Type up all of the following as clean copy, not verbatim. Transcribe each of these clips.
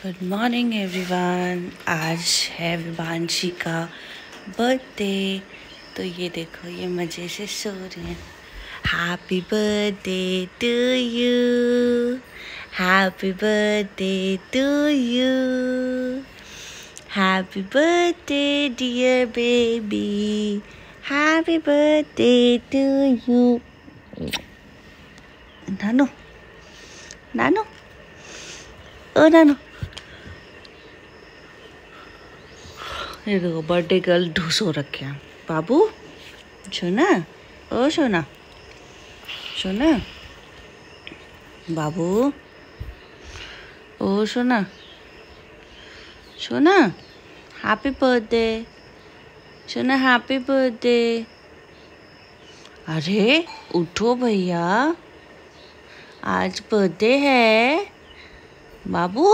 Good morning everyone. आज है विभांशी का बर्थडे, तो ये देखो ये मज़े से सो रहे हैं। Happy birthday to you, happy birthday to you, happy birthday dear baby, happy birthday to you. नानो नानो ओ नानो, ये देखो बर्थडे गर्ल ढूस हो रखे हैं। बाबू सोना, ओ सोना सोना, बाबू ओ सोना सोना, हैप्पी बर्थडे सोना, हैप्पी बर्थडे। अरे उठो भैया, आज बर्थडे है। बाबू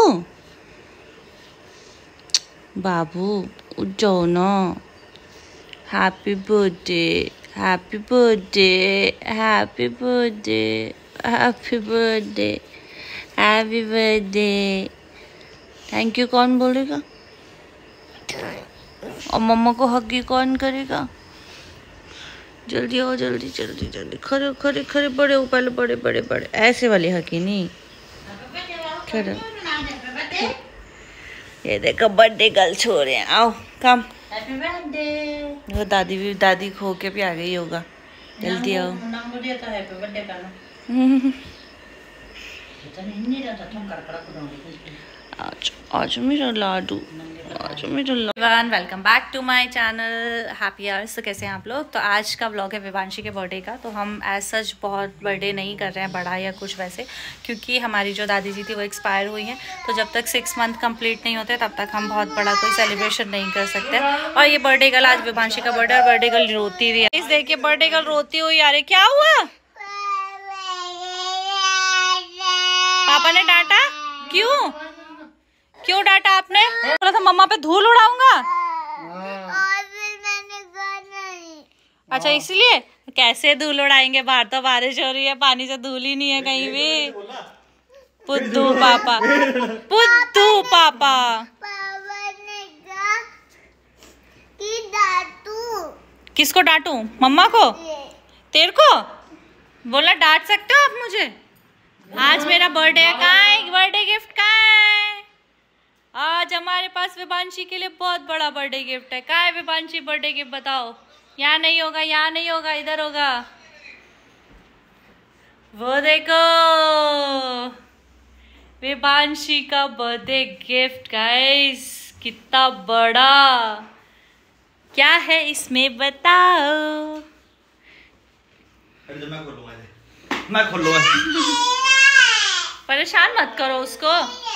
बाबू उठ जाओ ना। Happy birthday, happy birthday, happy birthday, happy birthday, happy birthday. Thank you कौन बोलेगा और मम्मा को हगी कौन करेगा? जल्दी आओ, जल्दी जल्दी जल्दी, खड़े खड़े खड़े, बड़े हो पहले, बड़े बड़े बड़े, ऐसे वाली हगी नहीं। खड़े, ये देखो बर्थडे गर्ल छो रहे हैं। आओ कम, हैप्पी बर्थडे। वो दादी खो के भी आ गई होगा। जल्दी आओ। आज मेरा लाडू, आज मेरा लाडू। Welcome back to my channel happy hours. तो कैसे हैं आप लोग? तो आज का व्लॉग है विभांशी के बर्थडे का। तो हम एज सच बहुत बर्थडे नहीं कर रहे हैं बड़ा या कुछ वैसे, क्योंकि हमारी जो दादी जी थी वो एक्सपायर हुई हैं। तो जब तक 6 मंथ कंप्लीट नहीं होते तब तक हम बहुत बड़ा कोई सेलिब्रेशन नहीं कर सकते। और ये बर्थडे गर्ल, आज विभांशी का बर्थडे, और बर्थडे गर्ल रोती हुई है। इस देखिए बर्थडे गर्ल रोती हुई आ रही। क्या हुआ? पापा ने डांटा? क्यों क्यों डांटा आपने? बोला था मम्मा पे धूल उड़ाऊंगा। अच्छा इसलिए? कैसे धूल उड़ाएंगे? बाहर तो बारिश हो रही है, पानी से धूल ही नहीं है कहीं भी। पुद्दू पापा, पुद्दू पापा। किसको डांटू? मम्मा को? तेरे को? बोला डांट सकते हो आप मुझे? आज मेरा बर्थडे है। कहाँ है बर्थडे गिफ्ट? कहाँ है? आज हमारे पास विभांशी के लिए बहुत बड़ा बर्थडे गिफ्ट है। कहाँ है विभांशी बर्थडे गिफ्ट? बताओ। यहाँ नहीं होगा, यहाँ नहीं होगा, इधर होगा। वो देखो विभांशी का बर्थडे गिफ्ट गाइस, कितना बड़ा। क्या है इसमें बताओ? मैं खोलूंगा। परेशान मत करो उसको।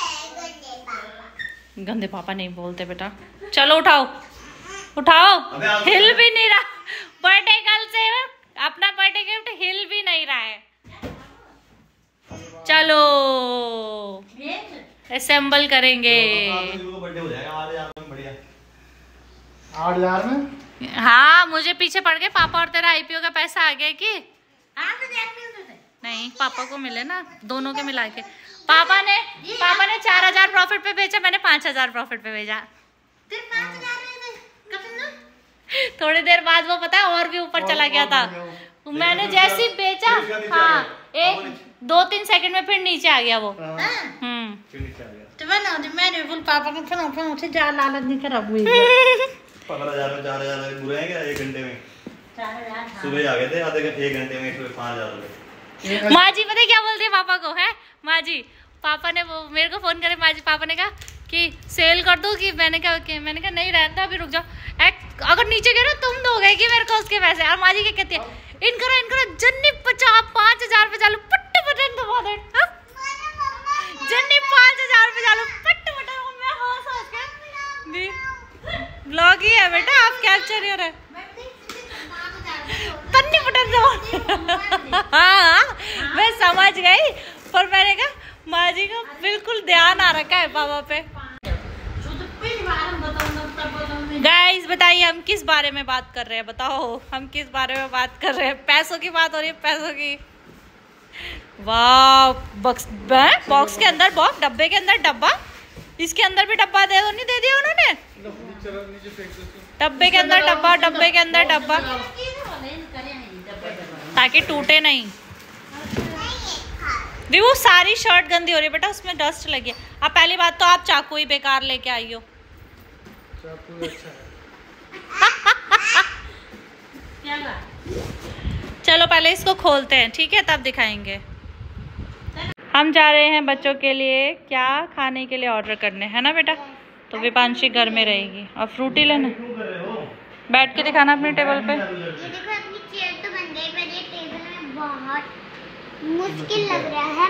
गंदे पापा नहीं बोलते बेटा। चलो उठाओ उठाओ। हिल भी नहीं रहा बर्थडे गर्ल से, अपना बर्थडे गिफ्ट हिल भी नहीं रहा है। चलो असेंबल करेंगे। 8,000 में? हाँ मुझे पीछे पड़ गए पापा, और तेरा आईपीओ का पैसा आ गया कि नहीं? पापा को मिले ना, दोनों के मिला के। पापा ने 4,000 प्रॉफिट पे बेचा, मैंने 5,000 प्रॉफिट पे भेजा। थोड़ी देर बाद वो पता है और भी ऊपर चला गया था। मैंने जैसे ही बेचा, हाँ 1-2-3 सेकंड में फिर नीचे आ गया वो। पापा को लालच नहीं खराब हुई। 4,000 बुरे हैं क्या? 1 घंटे में सुबह आ गए थे, आधे 1 घंटे में 5,000 रुपए। माँ जी पता क्या बोलती है पापा को? है माँ जी, पापा ने वो मेरे को फोन करे, माँ जी पापा ने कहा कि सेल कर दो कि मैंने कहा नहीं रहता अभी, रुक जाओ। अगर नीचे गिरो तुम दोगे कि मेरे को उसके पैसे? और माँ जी क्या कहती है? इन करो जन्नी 5,000 पे चालू पट्टे बटन दबा दे। जन्नी 5,000 पे चालू पट्टे बटन। मैं होश के ब्लॉग ही है बेटा, आप कैप्चर हो रहे। तन्नी बटन दबा। हाँ मैं समझ गई, पर मैंने कहा माँ जी को बिल्कुल ध्यान आ रखा है पापा पे। गाइस बताइए हम किस बारे में बात कर रहे हैं? बताओ हम किस बारे में बात कर रहे हैं? पैसों की बात हो रही है, पैसों की। वाह बॉक्स के अंदर बॉक्स, डब्बे के अंदर डब्बा। इसके अंदर भी डब्बा दे दो, नहीं दे दिया उन्होंने? डब्बे के अंदर डब्बा, डब्बे के अंदर डब्बा, ताकि टूटे नहीं। वो सारी शर्ट गंदी हो रही है बेटा, उसमें डस्ट लगी है। अब पहली बात तो आप चाकू ही बेकार लेके आई हो। चलो पहले इसको खोलते हैं, ठीक है, तब दिखाएंगे। हम जा रहे हैं बच्चों के लिए क्या खाने के लिए ऑर्डर करने, है ना बेटा? तो विपांशी घर में रहेगी और फ्रूटी लेना। बैठ के दिखाना अपने टेबल पे। ये देखो अपनी चेयर तो बन गई, पर ये टेबल में बहुत मुश्किल लग रहा है।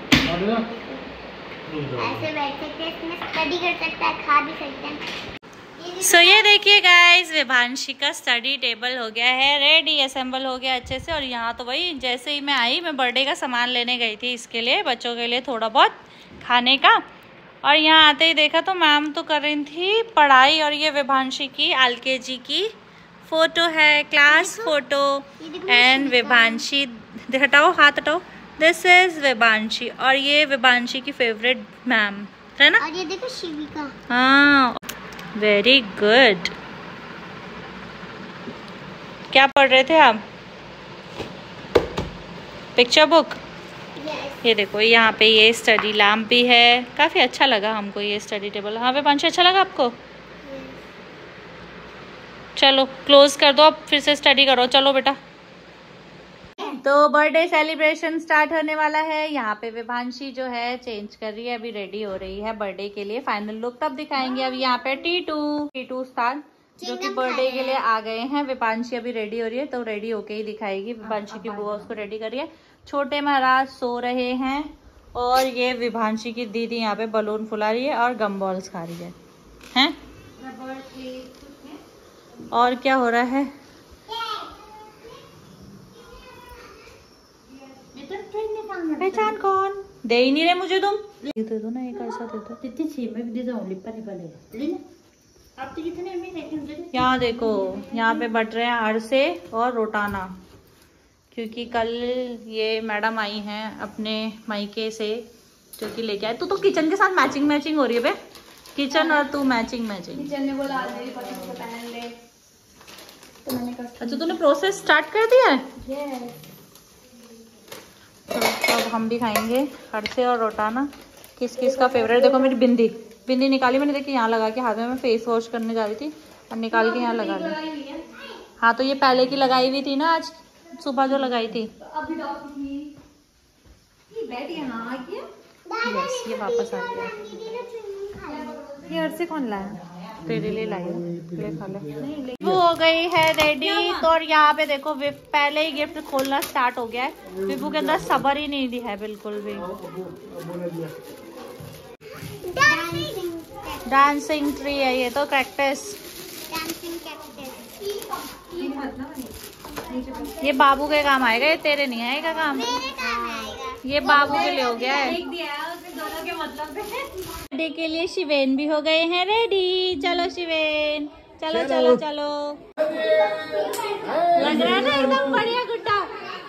ऐसे बैठ सकते हैं, इसमें स्टडी कर सकता है, खा भी सकते हैं। सो ये देखिए गाइस, विभांशी का स्टडी टेबल हो गया है रेडी, असेंबल हो गया अच्छे से। और यहाँ तो भाई जैसे ही मैं आई, मैं बर्थडे का सामान लेने गई थी इसके लिए, बच्चों के लिए थोड़ा बहुत खाने का। और यहाँ आते ही देखा तो मैम तो कर रही थी पढ़ाई। और ये विभांशी की LKG की फ़ोटो है, क्लास फ़ोटो। एंड विभांशी, हटाओ हाथ हटाओ, दिस इज़ विभांशी। और ये विभांशी की फेवरेट मैम है ना? और ये देखो शिविका। हाँ, वेरी गुड। क्या पढ़ रहे थे आप? Picture book. ये देखो यहाँ पे ये स्टडी लैम्प भी है, काफ़ी अच्छा लगा हमको ये स्टडी टेबल। हाँ विपांशी, अच्छा लगा आपको? चलो क्लोज कर दो, अब फिर से स्टडी करो। चलो बेटा। तो बर्थडे सेलिब्रेशन स्टार्ट होने वाला है। यहाँ पे विभांशी जो है चेंज कर रही है, अभी रेडी हो रही है बर्थडे के लिए। फाइनल लुक तब दिखाएंगे। अभी यहाँ पे टीटू स्थान जो कि बर्थडे के लिए आ गए हैं। विपांशी अभी रेडी हो रही है, तो रेडी होके ही दिखाएगी। विपांशी की बुआ उसको रेडी कर रही है। छोटे महाराज सो रहे हैं और ये विभांशी की दीदी यहाँ पे बलून फुला रही है और गम बॉल्स खा रही है। हैं? और क्या हो रहा है? पहचान कौन? दे ही नहीं रहे मुझे तुम। ये दे दो ना, एक ऐसा दे दो। कितनी छे में भी दे दो, लिपा नहीं पड़ेगा लेना। आप तो कितने में देखेंगे? यहाँ देखो, यहाँ पे बट रहे हैं अरसे और रोटाना, क्योंकि कल ये मैडम आई हैं अपने मायके से, जो कि लेके आए। तू तो किचन के साथ मैचिंग हो रही है बे। किचन और तू मैचिंग। किचन ने बोला आज मेरी पसंद को पहन ले, तो मैंने कहा अच्छा तूने प्रोसेस स्टार्ट कर दिया है? यस। तो अब हम भी खाएंगे अरसे और रोटाना। किस का फेवरेट? देखो मेरी बिंदी निकाली मैंने, देखी यहाँ लगा के हाथ में। मैं फेस वॉश करने जा रही थी और निकाल के यहाँ लगा ली। हाँ तो ये पहले की लगाई हुई थी ना, आज सुबह जो लगाई थी। अभी डॉक्टर ये बैठ यहाँ आ गया। यस, ये वापस आ गया। ये अरसे कौन लाया? तेरे लिए लाई है, ले खा ले। वो हो गई है रेडी। तो और यहाँ पे देखो पहले ही गिफ्ट खोलना स्टार्ट हो गया है। विभू के अंदर सब्र ही नहीं है बिल्कुल भी। डांसिंग ट्री है ये तो, कैक्टस। ये बाबू के काम आएगा, ये तेरे नहीं आएगा काम। ये बाबू के लिए हो गया है। बर्थडे के लिए शिवेन भी हो गए हैं रेडी। चलो शिवेन, चलो चलो चलो। लग रहा है ना एकदम बढ़िया गुड्डा।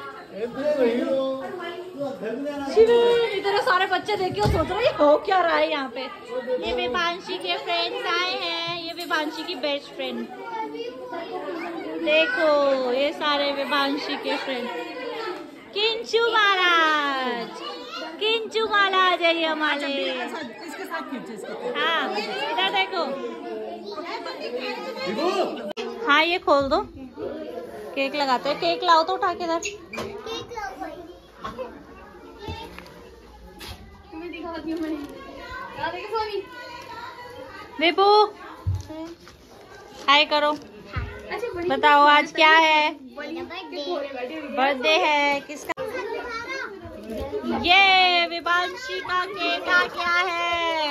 शिवेन, इतने सारे बच्चे देखे और सोच रहे हो क्या रहा है यहाँ पे। ये विभांशी के फ्रेंड्स आए हैं, ये विभांशी की बेस्ट फ्रेंड। देखो ये सारे विभांशी के फ्रेंड। किंचू महाराज है ये हमारे। हाँ इधर देखो। हाँ ये खोल दो, केक लगाते हैं। केक लाओ तो उठा के इधर। विभू हाय करो, बताओ आज क्या है? बर्थडे है किसका? ये विभांशी का केक क्या है?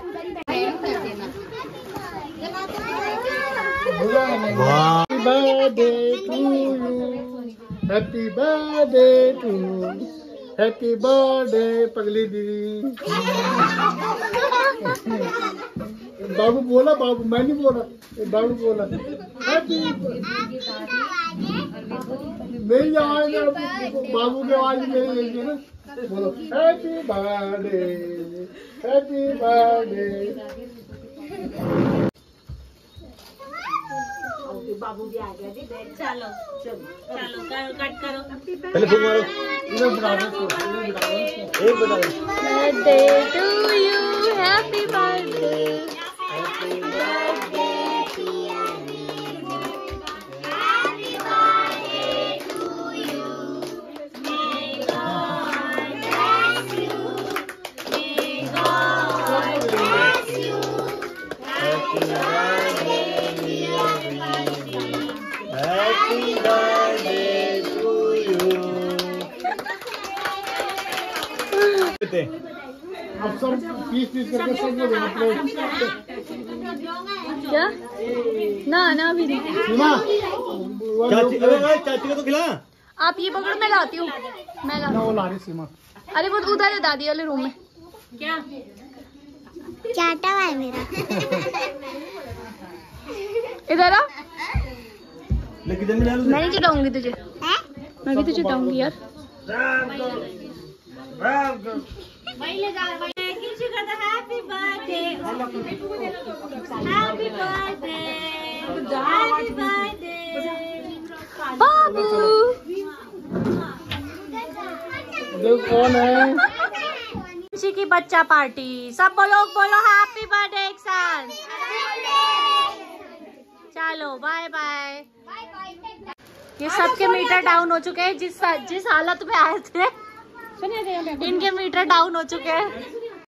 Happy birthday to you, happy birthday पगली दीदी। बाबू बोला, बाबू मैं नहीं बोला, बाबू बोला हैप्पी। मेरी आवाज बाबू की आवाज मेरी है ना। बोलो हैप्पी बर्थडे, हैप्पी बर्थडे। बाबू भी आ गया जी। चलो चलो चलो करो, कट करो। पहले फूक मारो। इधर बुला दो, इधर बुला दो। एक बता दो। Birthday to you, happy birthday. Happy birthday to happy birthday to you. अब सब पीस करके सबको देना प्लेट। क्या? ना अभी नहीं। सीमा चाची, अरे चाची को तो खिला। आप ये पकड़ो, मैं लाती हूँ। मैं ना ला। वो ला रही सीमा। अरे वो उधर है दादी वाले रूम में। क्या? चाटा हुआ है मेरा। इधर आ। लेकिन जब मैं मैं नहीं चिढ़ाऊंगी तुझे। हैं? मैं भी तुझे चिढ़ाऊंगी यार। Happy birthday, happy birthday, happy birthday बाबू। देख कौन है? खुशी की बच्चा पार्टी। सब लोग बोलो हैप्पी बर्थडे एक साथ। चलो बाय बाय। ये सबके मीटर डाउन हो चुके हैं। जिस हालत में आए थे इनके मीटर डाउन हो चुके हैं।